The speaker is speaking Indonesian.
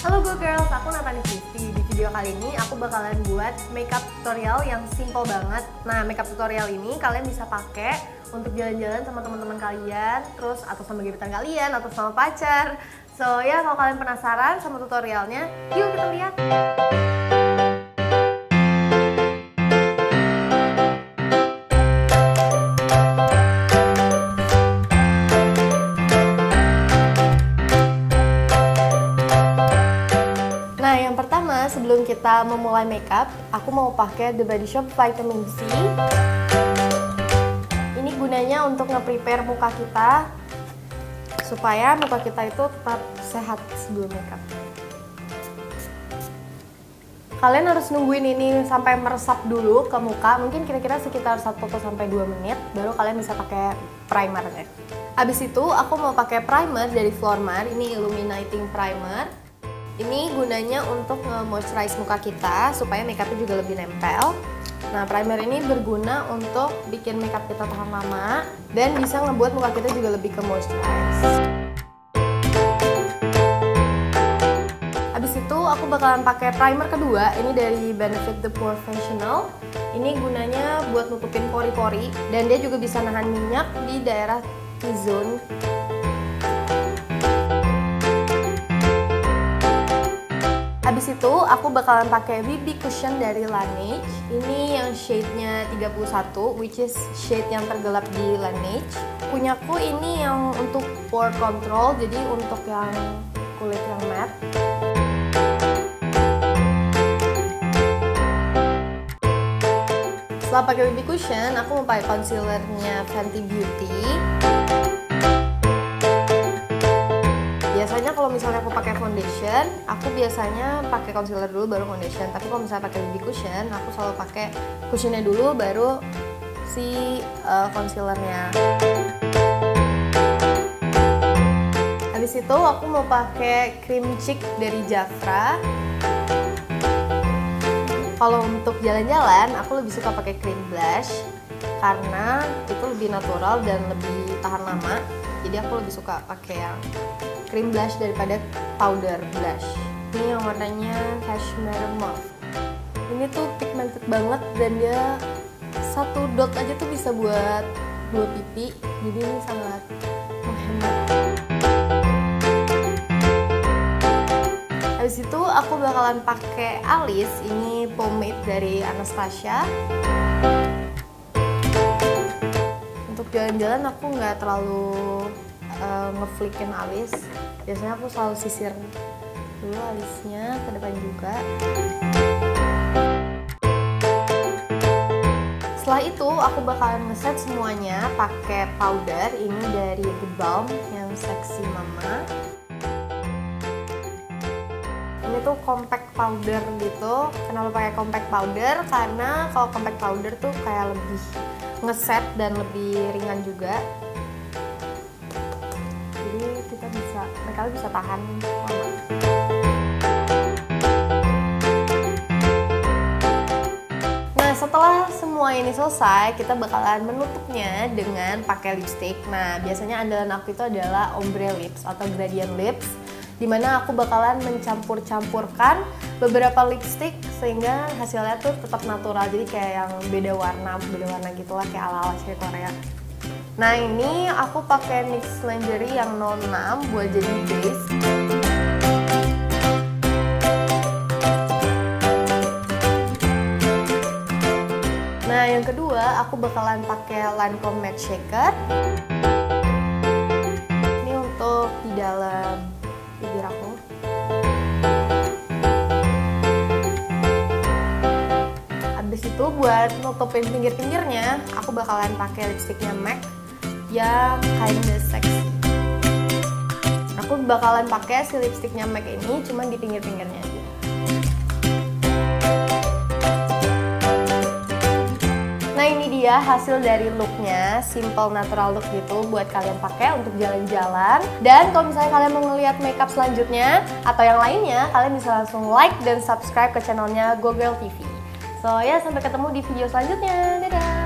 Halo Go Girls, aku Natani Kristi. Di video kali ini aku bakalan buat makeup tutorial yang simple banget. Nah, makeup tutorial ini kalian bisa pakai untuk jalan-jalan sama teman-teman kalian, terus atau sama gebetan kalian, atau sama pacar. So ya, kalau kalian penasaran sama tutorialnya, yuk kita lihat. Nah, yang pertama sebelum kita memulai makeup, aku mau pakai The Body Shop Vitamin C. Ini gunanya untuk nge-prepare muka kita supaya muka kita itu tetap sehat sebelum makeup. Kalian harus nungguin ini sampai meresap dulu ke muka, mungkin kira-kira sekitar 1-2 menit, baru kalian bisa pakai primernya. Abis itu aku mau pakai primer dari Flormar, ini Illuminating Primer. Ini gunanya untuk nge-moisturize muka kita supaya makeupnya juga lebih nempel. Nah, primer ini berguna untuk bikin makeup kita tahan lama dan bisa ngebuat muka kita juga lebih ke moisturize. Habis itu aku bakalan pakai primer kedua, ini dari Benefit The Professional. Ini gunanya buat nutupin pori-pori dan dia juga bisa nahan minyak di daerah T-zone. Habis itu aku bakalan pakai BB Cushion dari Laneige. Ini yang shade-nya 31, which is shade yang tergelap di Laneige. Punyaku ini yang untuk pore control, jadi untuk yang kulit yang matte. Setelah pakai BB Cushion, aku mau pakai concealernya Fenty Beauty. Biasanya kalau misalnya aku pakai foundation, aku biasanya pakai concealer dulu baru foundation. Tapi kalau misalnya pakai BB cushion, aku selalu pakai cushionnya dulu baru si concealernya. Habis itu aku mau pakai cream cheek dari Jafra. Kalau untuk jalan-jalan, aku lebih suka pakai cream blush karena itu lebih natural dan lebih tahan lama. Jadi aku lebih suka pakai yang cream blush daripada powder blush. Ini yang warnanya Cashmere Mauve. Ini tuh pigmented banget dan dia satu dot aja tuh bisa buat 2 pipi. Jadi ini sangat menghemat. Habis itu aku bakalan pakai alis. Ini pomade dari Anastasia. Untuk jalan-jalan aku nggak terlalu ngeflikin alis. Biasanya aku selalu sisir dulu alisnya ke depan juga. Setelah itu aku bakalan ngeset semuanya pakai powder. Ini dari The Balm yang Sexy Mama. Ini tuh compact powder gitu. Kenapa pakai compact powder? Karena kalau compact powder tuh kayak lebih ngeset dan lebih ringan juga. Mereka bisa tahan lama. Nah, setelah semua ini selesai, kita bakalan menutupnya dengan pakai lipstick. Nah, biasanya andalan aku itu adalah ombre lips atau gradient lips, dimana aku bakalan mencampur-campurkan beberapa lipstick sehingga hasilnya tuh tetap natural. Jadi kayak yang beda warna gitulah, kayak ala-ala cewek Korea. Nah, ini aku pakai NYX Lingerie yang 06 buat jadi base. Nah, yang kedua aku bakalan pakai Lancome Matte Shaker. Ini untuk di dalam bibir aku. Habis itu buat nutupin pinggir-pinggirnya, aku bakalan pakai lipstiknya MAC yang Kinda Sexy. Aku bakalan pakai si lipstiknya MAC ini cuma di pinggir-pinggirnya aja. Nah, ini dia hasil dari looknya, simple natural look gitu buat kalian pakai untuk jalan-jalan. Dan kalau misalnya kalian mau ngeliat makeup selanjutnya atau yang lainnya, kalian bisa langsung like dan subscribe ke channelnya Go Girl TV. So ya, sampai ketemu di video selanjutnya. Dadah!